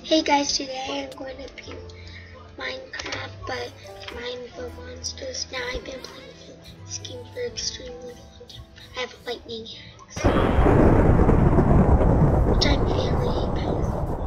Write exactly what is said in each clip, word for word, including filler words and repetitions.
Hey guys, today I'm going to be Minecraft, but mine for monsters. Now I've been playing this game for extremely long time. I have a lightning axe, which I'm very bad.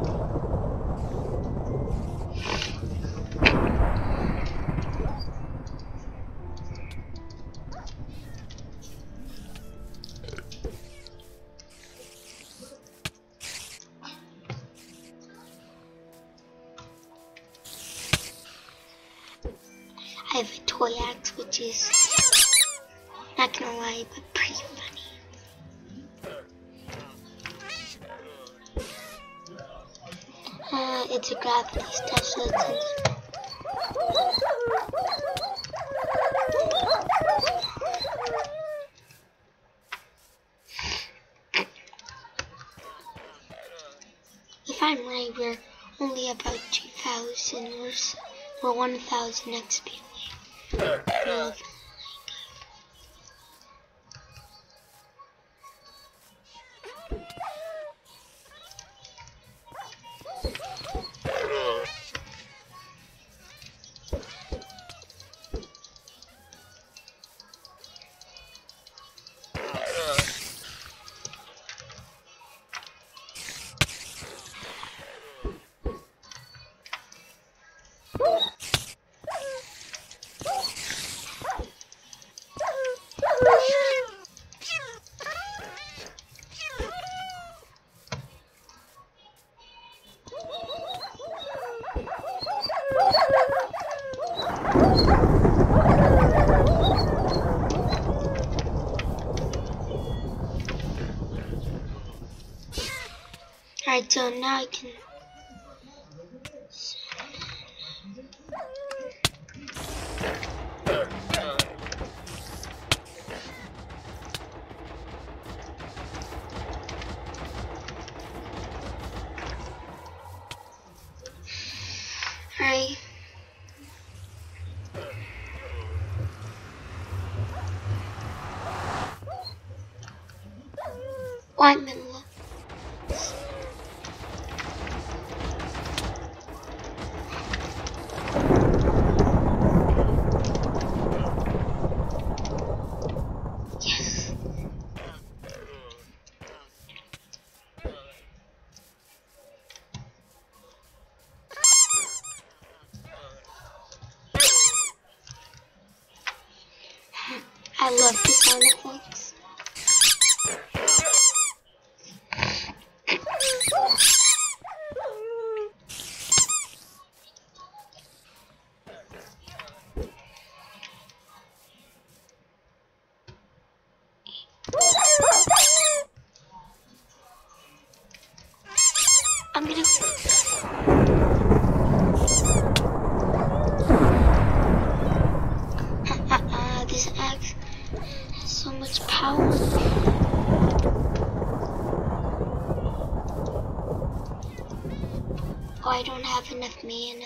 I have a toy axe, which is, not gonna lie, but pretty funny. Uh, it's a gravity stuff, so it's in If I'm right, we're only about two thousand or so, or one thousand X P away. No. Alright, so now I can Alright. One minute. I love the sound effects. I'm gonna this axe has so much power. Oh, I don't have enough mana.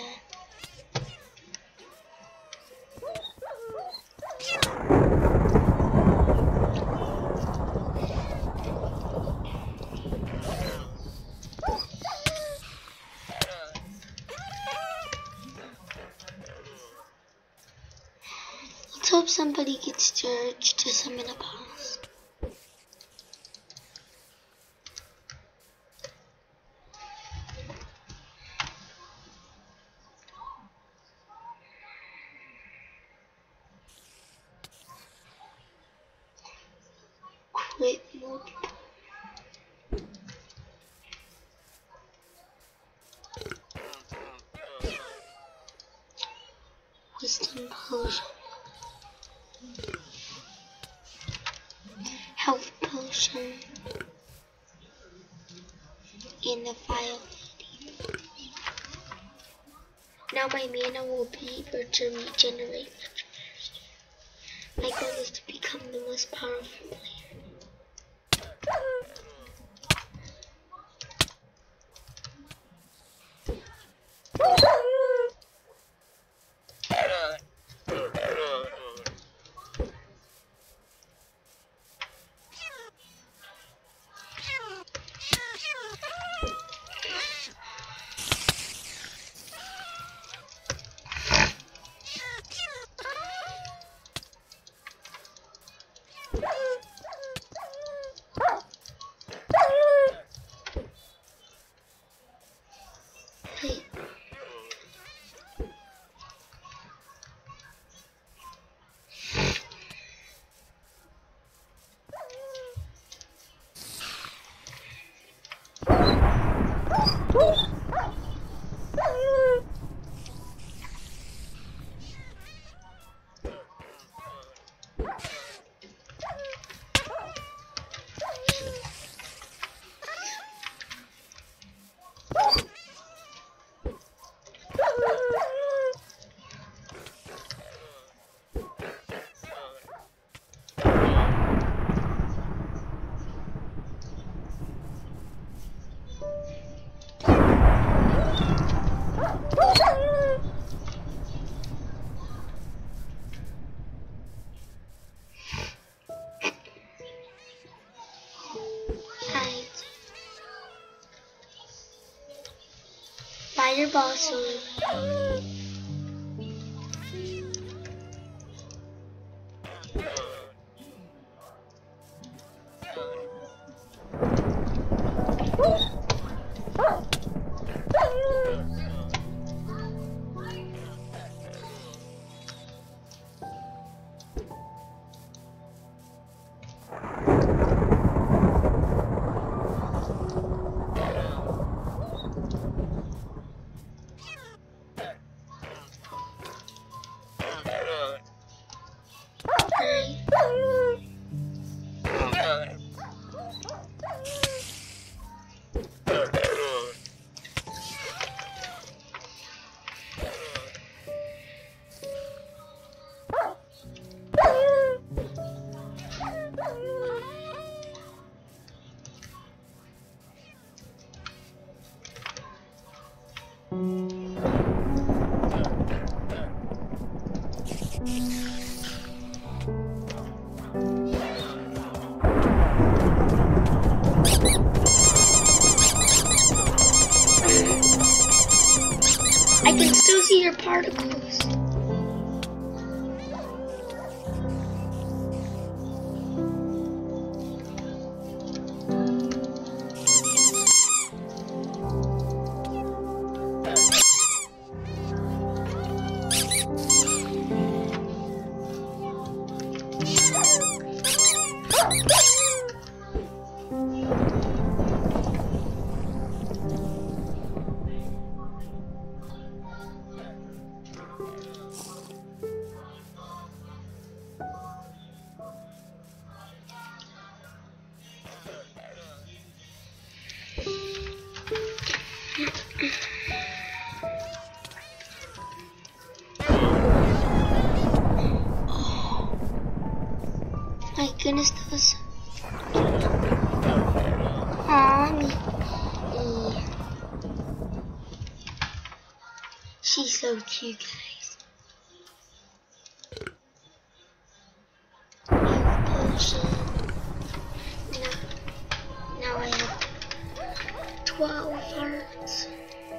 Let's hope somebody gets the urge to summon a boss. Quit mode. Wisdom potion. Health potion. In the file. Now my mana will be able to regenerate much faster. My goal is to become the most powerful player. Fireball sword. I can still see your particles. My goodness, that was. Aw, me. She's so cute, guys. Health potion. Now, now I have twelve hearts.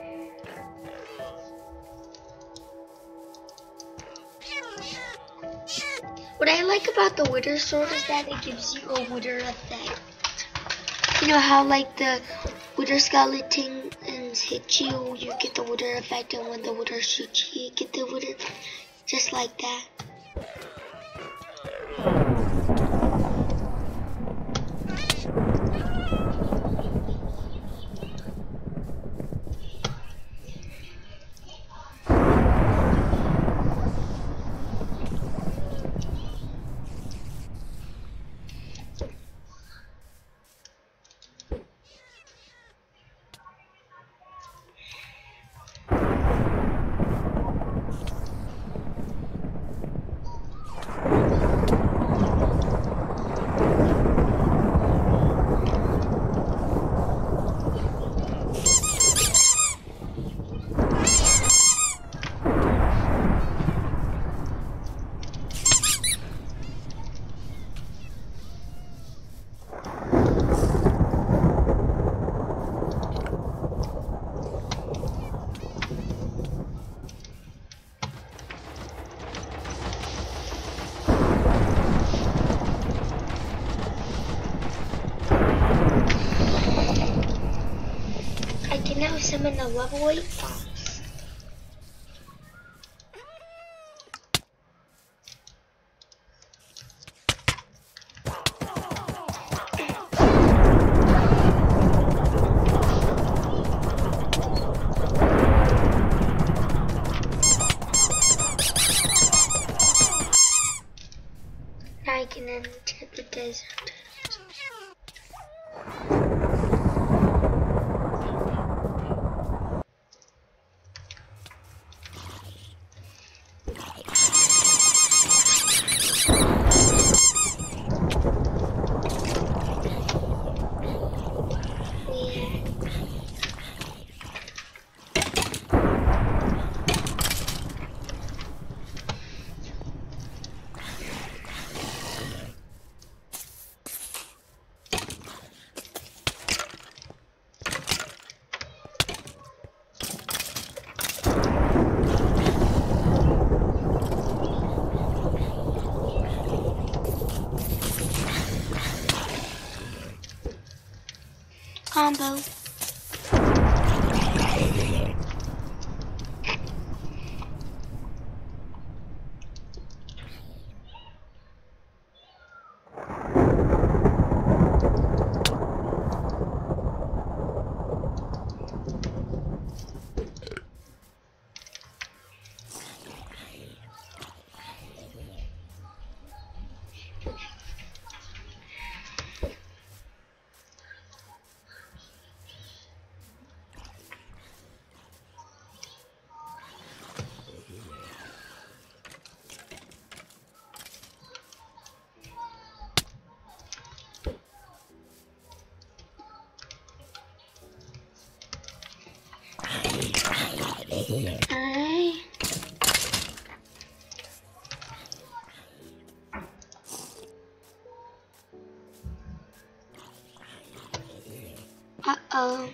What I like about the Wither Sword is that it gives you a Wither effect. You know how like the Wither skeletons hit you, you get the Wither effect, and when the Wither shoots you, you get the Wither effect. Just like that. Now summon the level eight boss. combo. Alright. Uh-oh.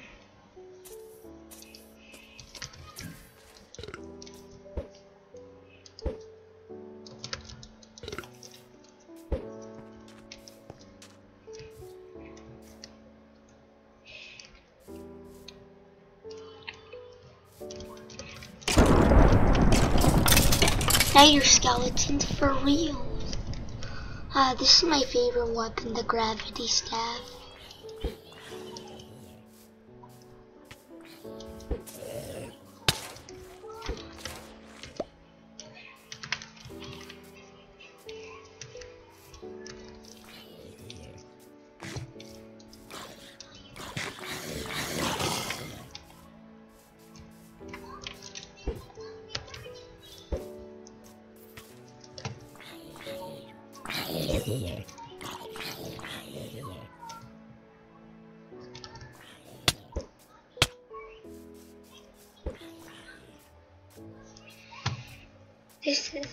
Now you're skeletons for real. Ah, uh, this is my favorite weapon, the gravity staff. This is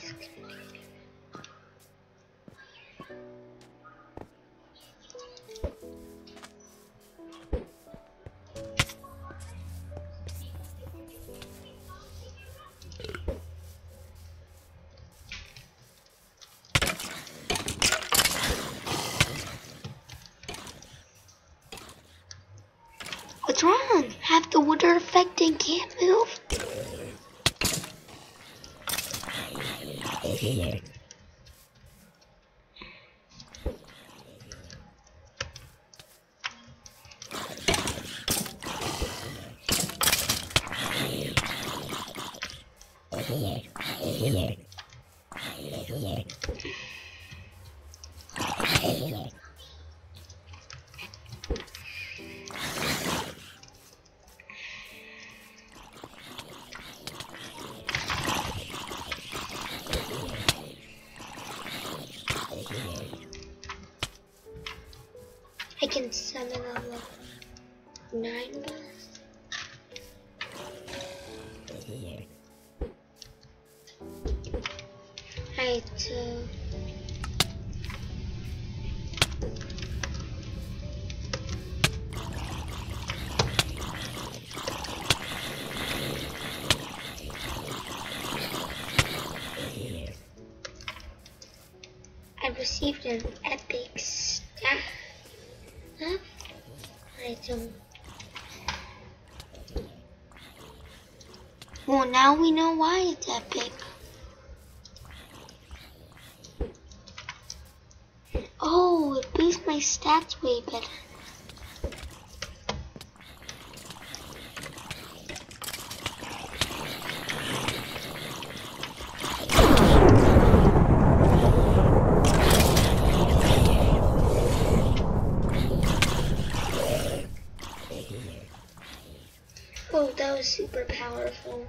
What's wrong? Have the water effect and can't move? I can summon a level nine boss. Alright, so I received an epic staff. Huh? I don't. Well, now we know why it's epic. Oh, it boosts my stats way better. Oh, that was super powerful.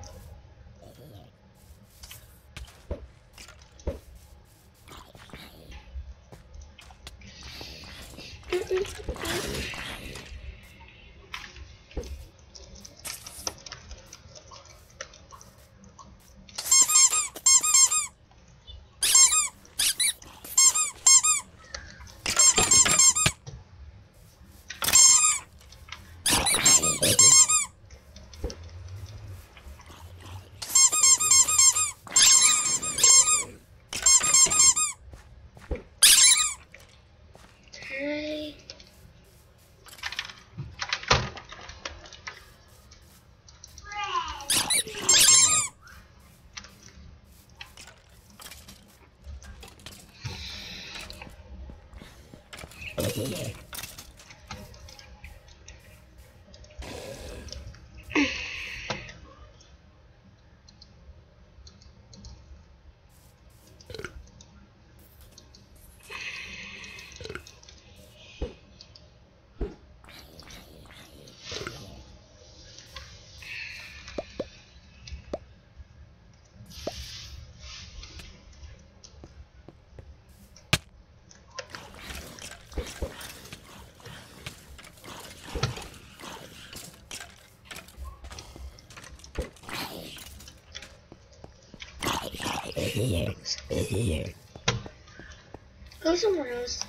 Go somewhere else.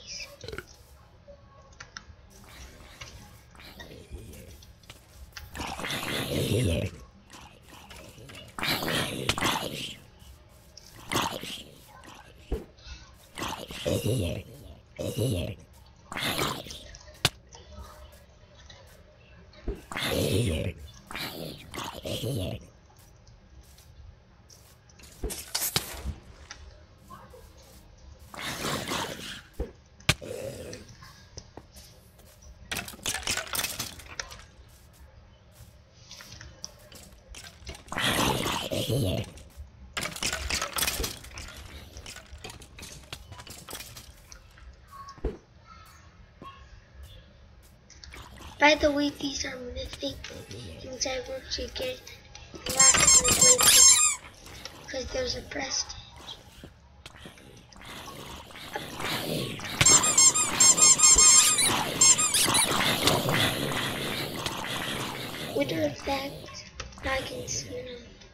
By the way, these are mythic things I work to get last week because there's a prestige. Wither effect, now I can see them.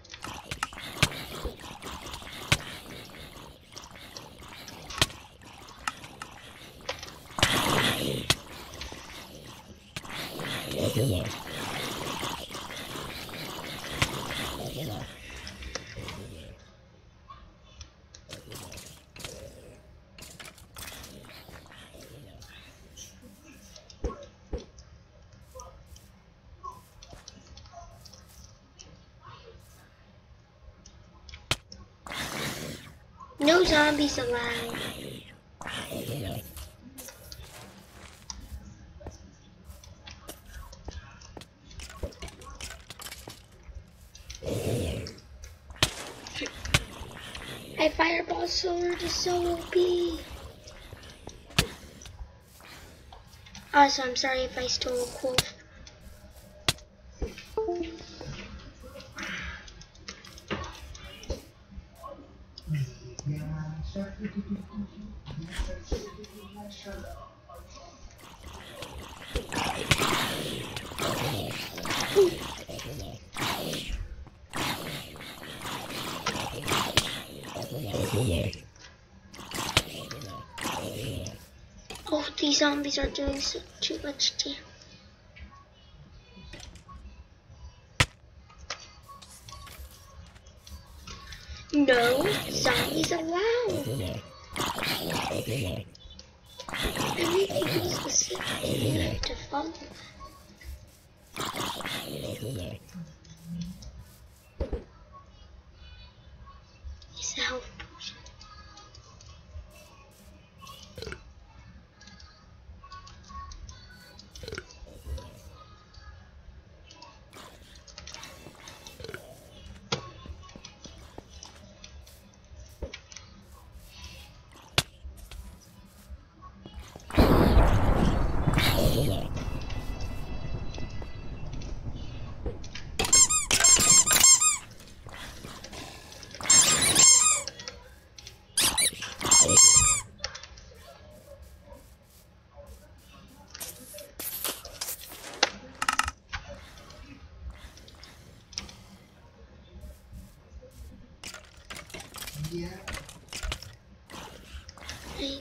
No zombies allowed. My fireball sword is so O P. Also, I'm sorry if I stole a quote. Oh, these zombies are doing so too much damage. No zombies allowed. Everything is specific. You have to follow. It's a health potion. Yeah. Okay.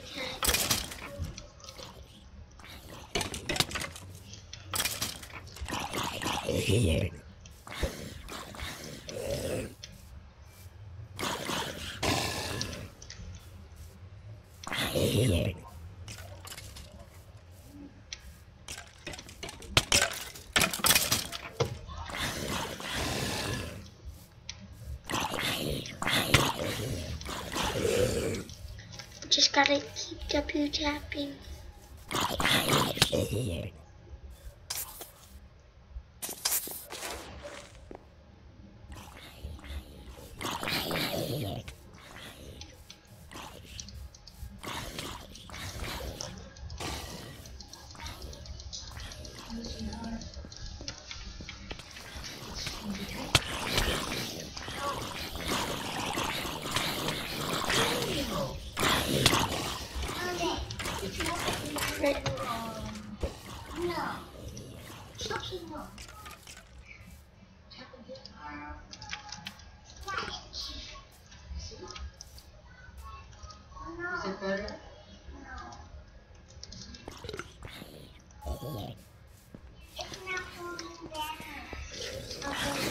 Just gotta keep W tapping.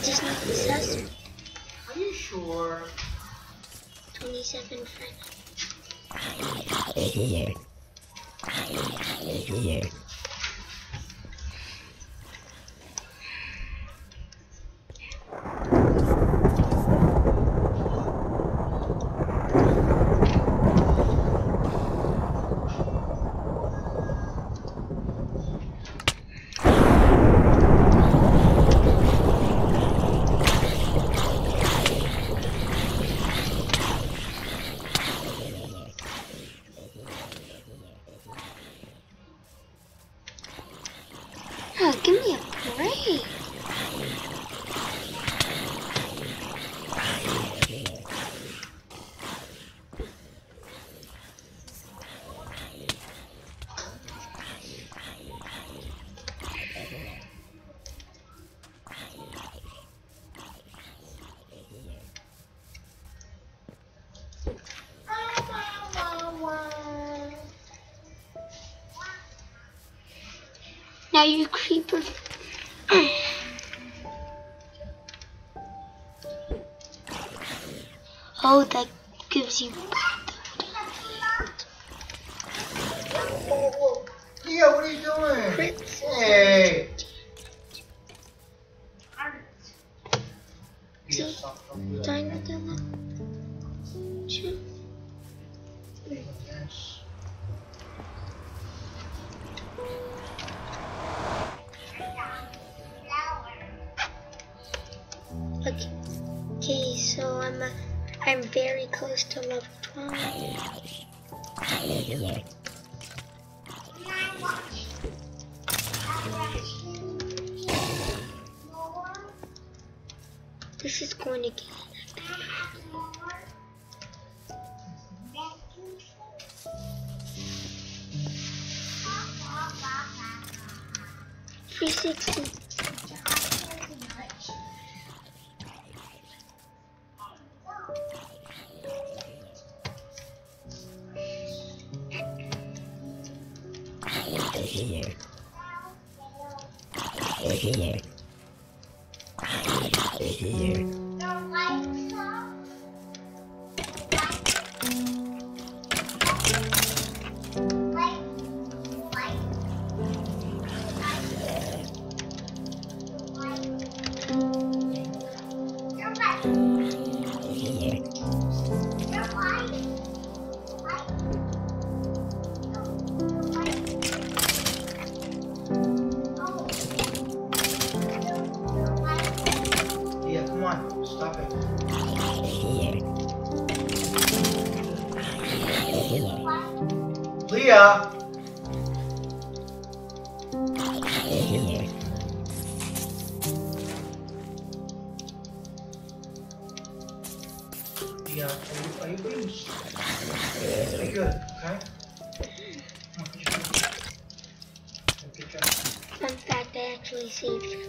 just need the sesame. Are you sure? twenty-seven friends. Oh, give me a break. Now you creeper. Oh, that gives you. Leah, what are you doing? Crits. Hey. See? Dino Shoot. Okay. Okay, so I'm uh, I'm very close to level twelve. This is going to get three sixty. Leah, come on, stop it. Leah! Leah, are you, are you being Be good, okay? Come on, put your feet up. Good job. Fun fact, I actually saved it.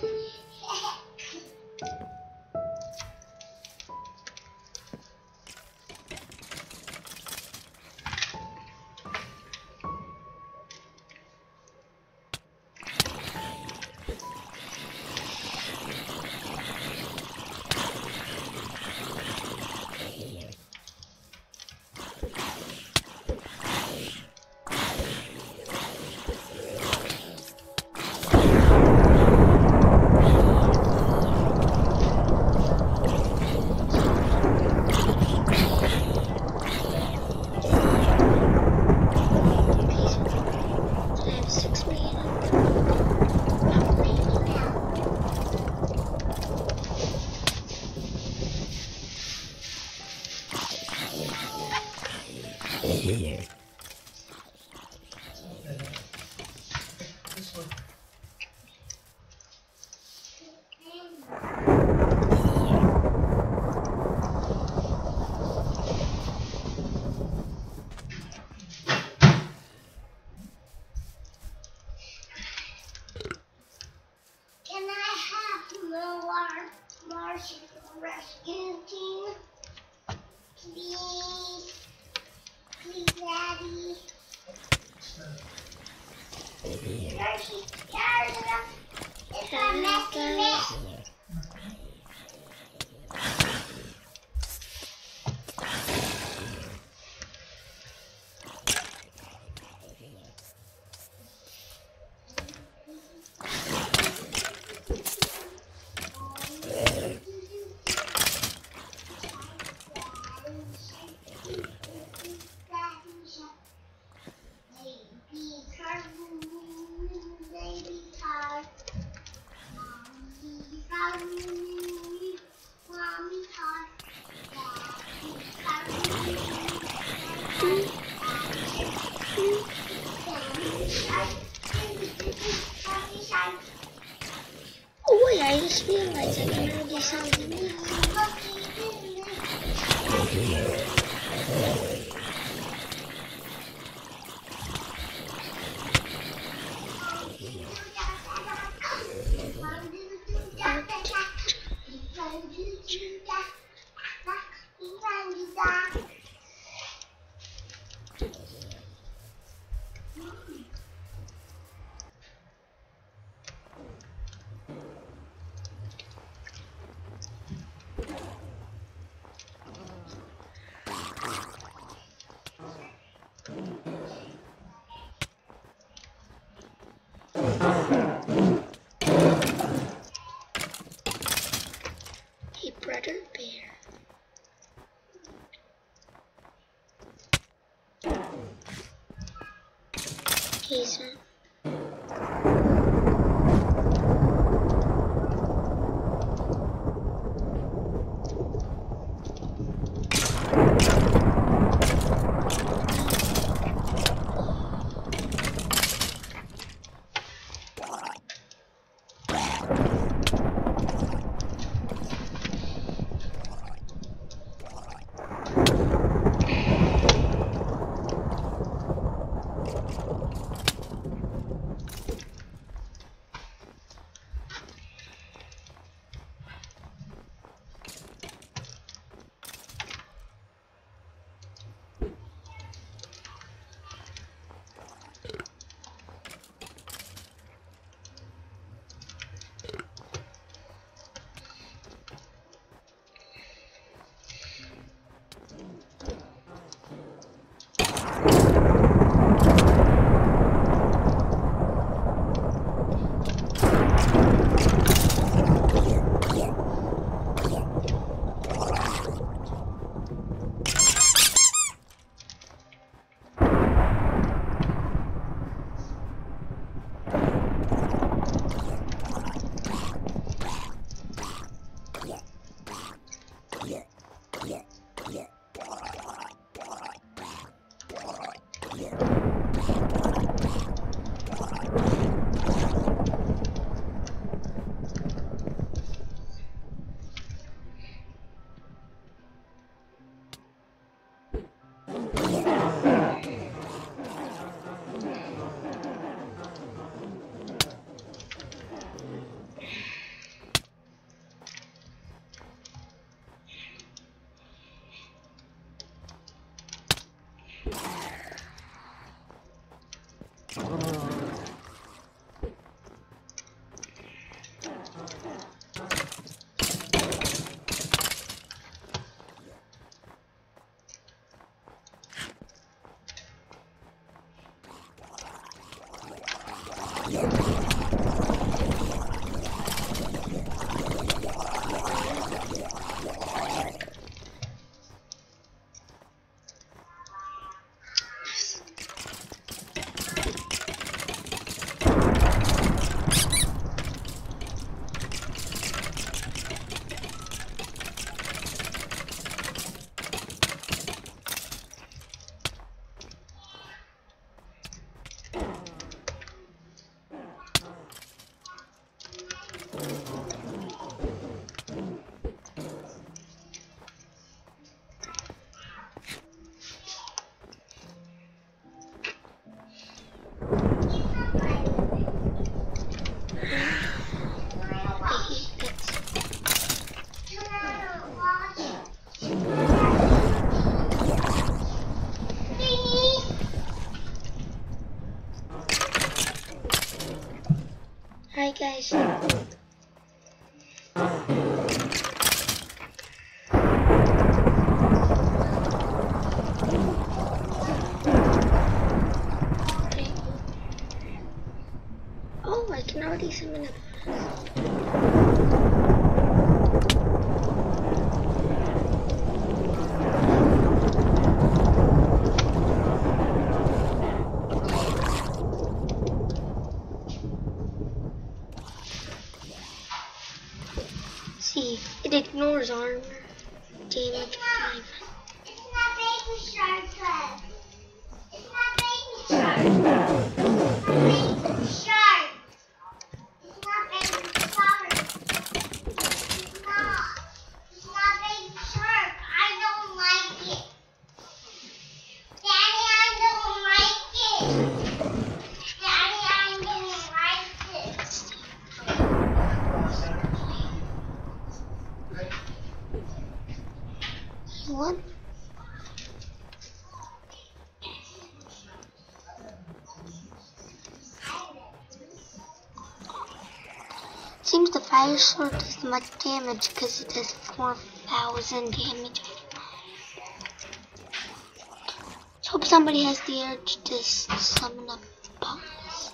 I have six million. This one. Can I have more Martian rescue team? Please. Please, Daddy. Hershey, Carla, it's a messy mess. Oh wait, I just realized I can already sound the music. Hey, brother bear. Okay, so. Hi guys. Oh, I can already summon a See, it ignores armor. Damage five. baby shark club. It's not baby shark. It's not baby shark. It's not baby shark. It's not. It's not baby shark. I don't like it. Daddy, I don't like it. Daddy, I don't like it. What? Seems the fire sword does much damage because it does four thousand damage. Let's hope somebody has the urge to s- summon up boss.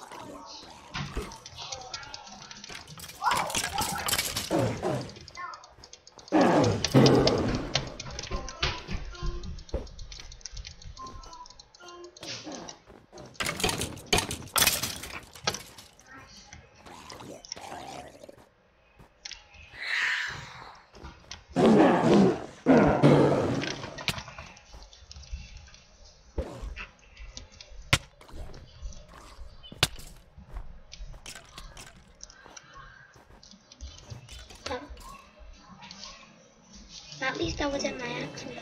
At least that wasn't my accident.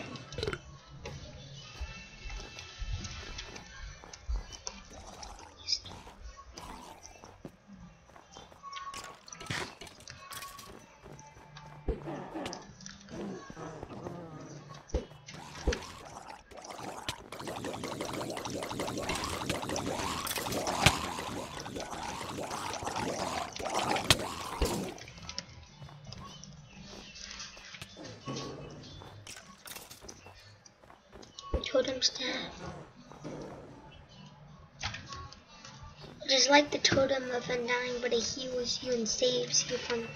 Totem staff. It is like the totem of Undying, but it heals you and saves you from.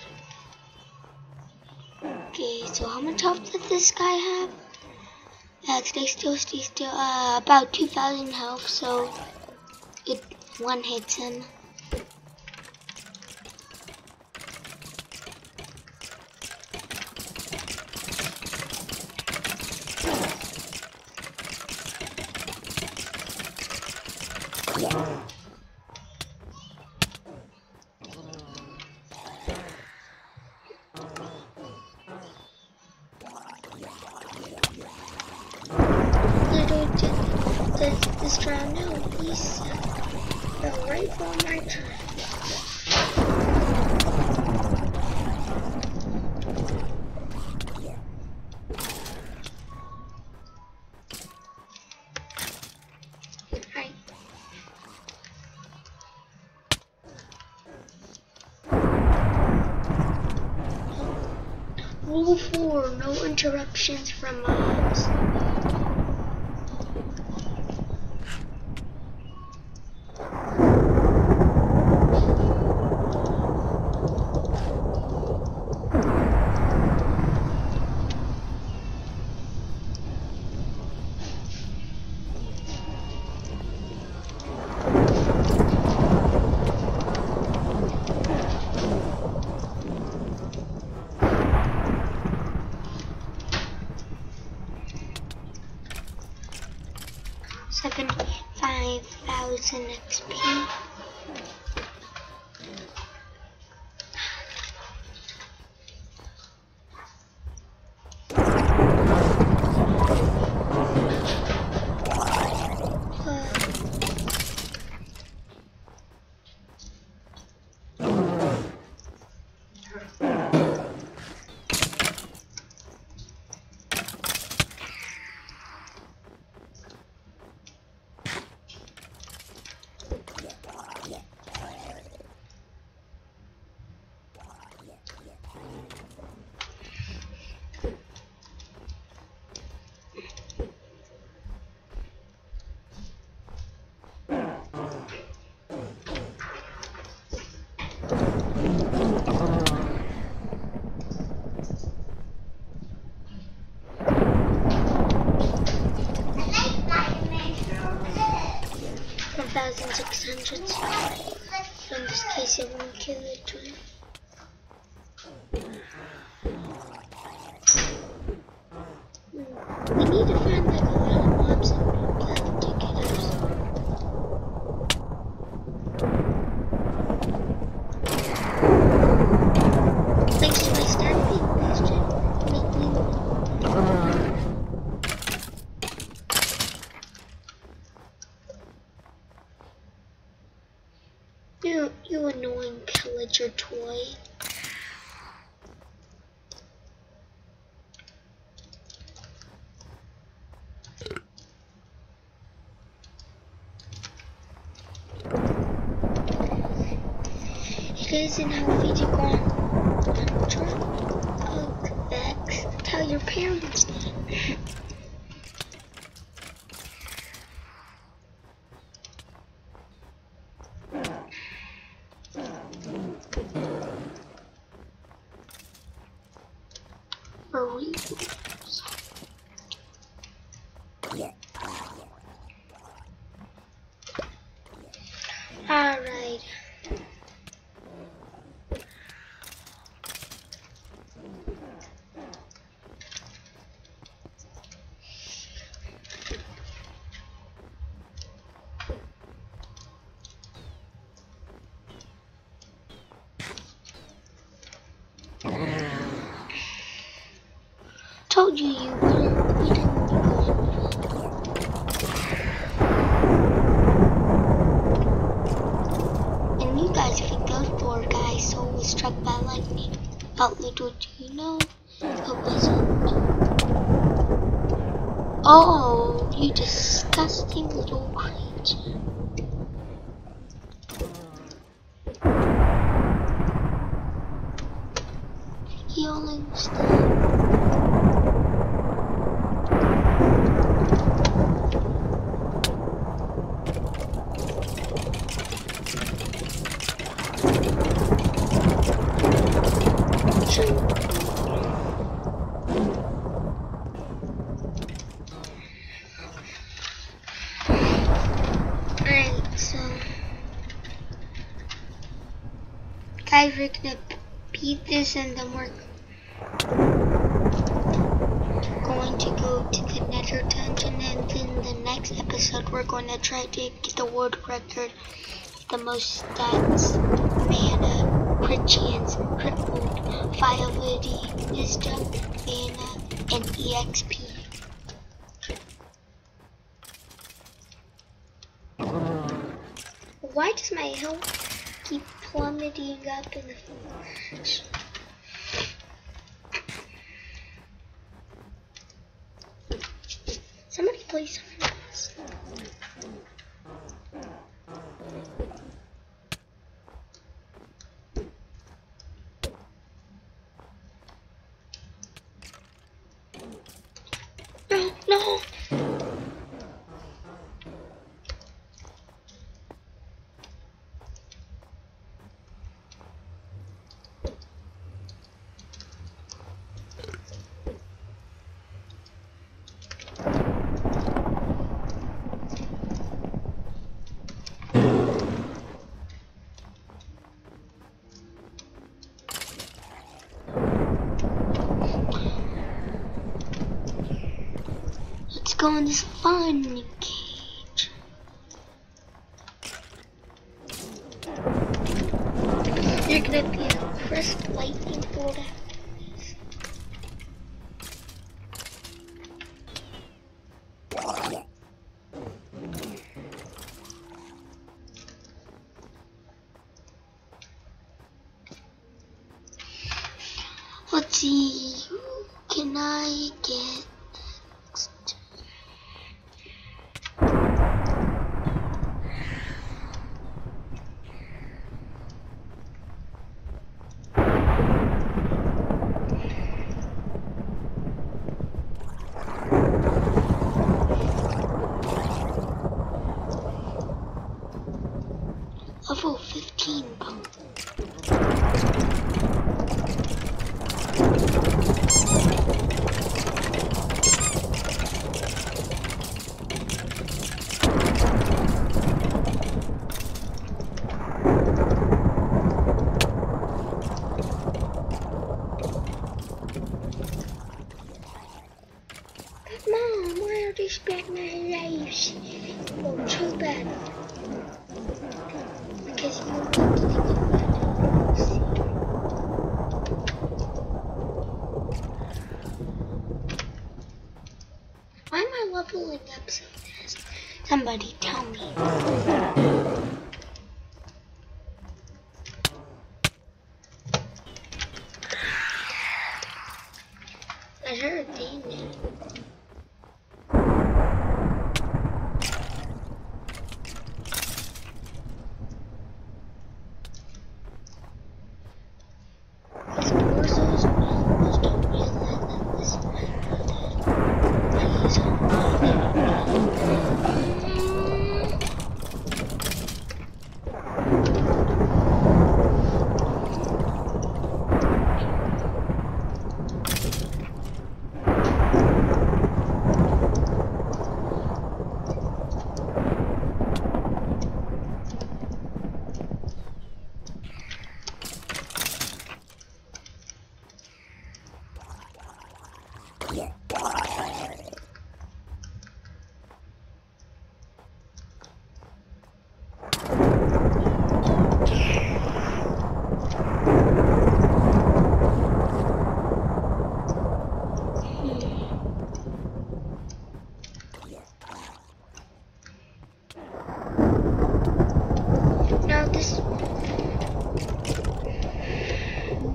Okay, so how much health does this guy have? Uh, stay still, stay still. Uh, about two thousand health, so it one hits him. Does this drown? No, please. The right on my turn. Hi. Rule four, no interruptions from mobs. seventy-five thousand X P. one thousand six hundred. So in this case, it won't kill it. Hmm. We need to find like a I start being question, make me You, you annoying pillager toy. It isn't healthy to go on drug X. Tell your parents that. Burritos. All right. Told you you wouldn't, we didn't go. And you guys think those poor guy's soul was struck by lightning. But little do you know, it wasn't. Oh, you disgusting little creature. Healing still. Alright, so guys, we're gonna beat this and then we're going to go to the Nether dungeon, and then the next episode we're going to try to get the world record of the most stats, mana, crit chance, crit wound, vitality, wisdom, mana, and E X P. Why does my health keep plummeting up in the forest? Somebody play something else. No, no. Let's go in this fun cage. You're gonna be a crisp lightning bolt after this. Let's see, who can I get next? Level fifteen pump. Mom, why are these back my lives? Oh, too bad. Because you want to think about it. pulling up some this? Somebody tell me. I heard a demon. Now this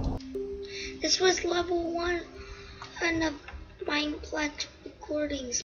this was level one of Minecraft recordings.